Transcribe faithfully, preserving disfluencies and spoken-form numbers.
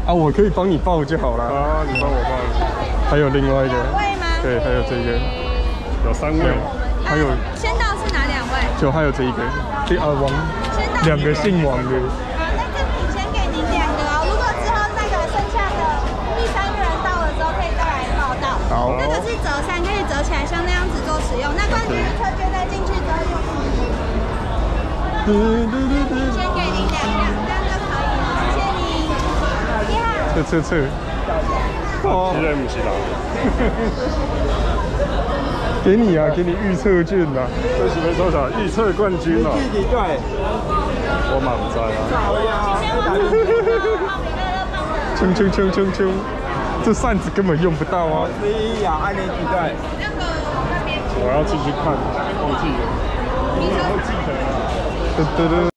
啊，我可以帮你报就好了。 啊，你帮我报。 还有另外一个。 两位吗？ 对，还有这个。 有三位。 还有。 先到是哪两位？ 就还有这一个，第二王，两个姓王的。 好，那这笔先给您两个哦。如果之后那个剩下的第三个人到了之后，可以再来报到。 好。 这个是折扇，可以折起来，像那样子做使用。那冠军车券再进去之后用。 嘟嘟嘟嘟。 先给您两个，这样就可以了。谢谢您。你好。 测测测。 哦。现在不是啦。 给你啊，给你预测券啊！ 这是没多少预测冠军哦。 对， 我满在啊！冲冲冲冲冲！这扇子根本用不到啊！ 十一呀，安联几队？ 我要进去看，忘记了。你会记得啊？ 噔噔噔。